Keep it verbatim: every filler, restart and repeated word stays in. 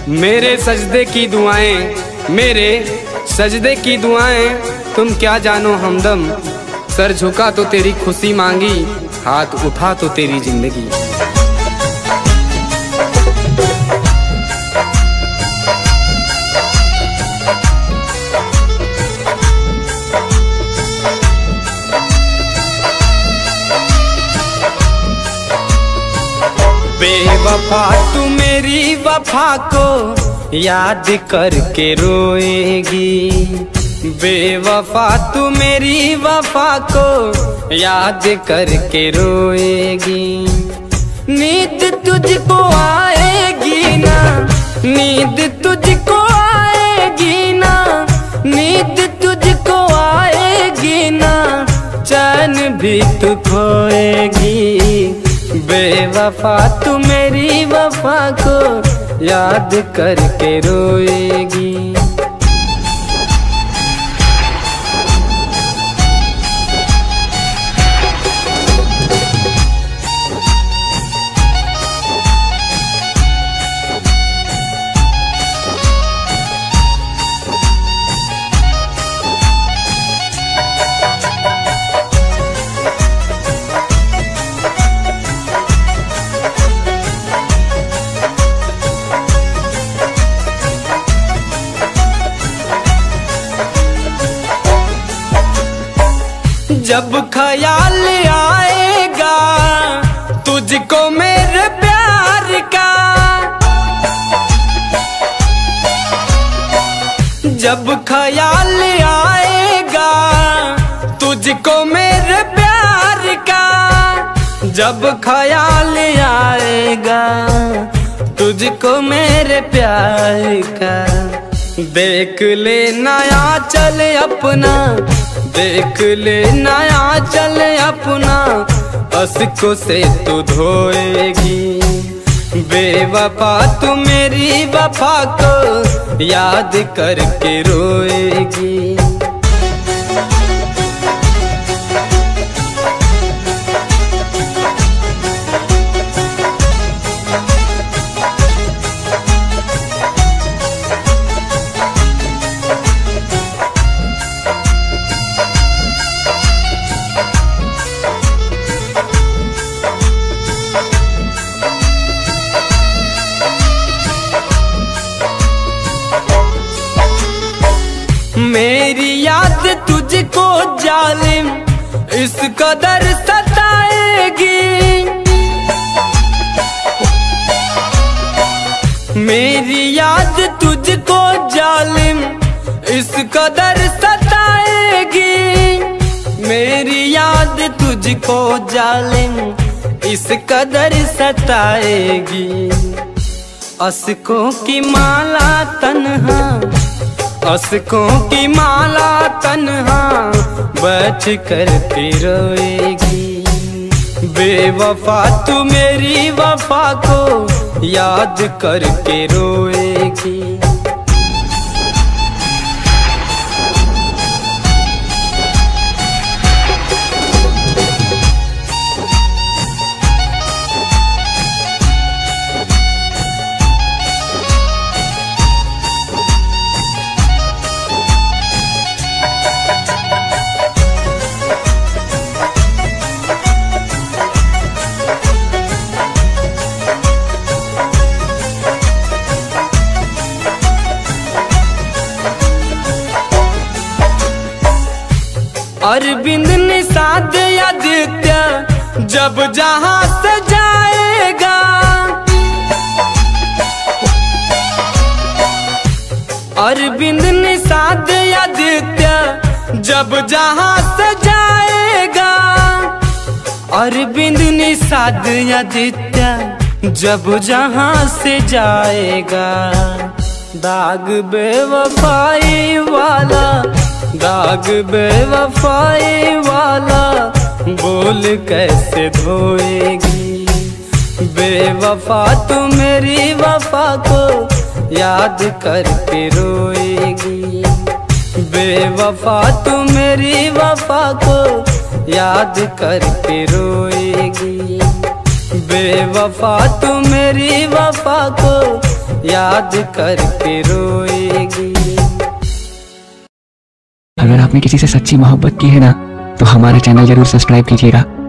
मेरे सजदे की दुआएं, मेरे सजदे की दुआएं, तुम क्या जानो हमदम। सर झुका तो तेरी खुशी मांगी, हाथ उठा तो तेरी जिंदगी। बेवफा तू मेरी वफा को याद करके रोएगी। बेवफा तू मेरी वफा को याद करके रोएगी। नींद तुझको आएगी ना, नींद तुझको आएगी ना, नींद तुझको आएगी ना, चैन भी तू खोएगी। बेवफा तू मेरी वफा को याद करके रोएगी। जब ख्याल आएगा तुझको मेरे प्यार का, जब ख्याल आएगा तुझको मेरे प्यार का, जब ख्याल आएगा तुझको मेरे प्यार का। देख ले नया चले अपना, देख ले नया चले अपना, अश्कों से तू धोएगी। बेवफा तू मेरी वफा को याद करके रोएगी। मेरी याद तुझको जालिम इस कदर सताएगी। मेरी याद तुझको जालिम इस कदर सताएगी। मेरी याद तुझको जालिम इस कदर सताएगी। अश्कों की माला तन्हा, अश्कों की माला तन्हा बैठ कर रोएगी। बेवफा तू मेरी वफा को याद करके रोएगी। अरविंद निषाद आदित्य जब जहां से जाएगा, अरविंद निषाद आदित्य जब जहां से जाएगा, अरविंद निषाद आदित्य जब जहां से जाएगा। दाग बेवफाई वाला, दाग बेवफाई वाला बोल कैसे धोएगी। बेवफा तू मेरी वफा को याद करके रोएगी। बेवफा तू मेरी वफा को याद करके रोएगी। बेवफा तू मेरी वफा को याद करके रोएगी। अगर आपने किसी से सच्ची मोहब्बत की है ना, तो हमारा चैनल जरूर सब्सक्राइब कीजिएगा।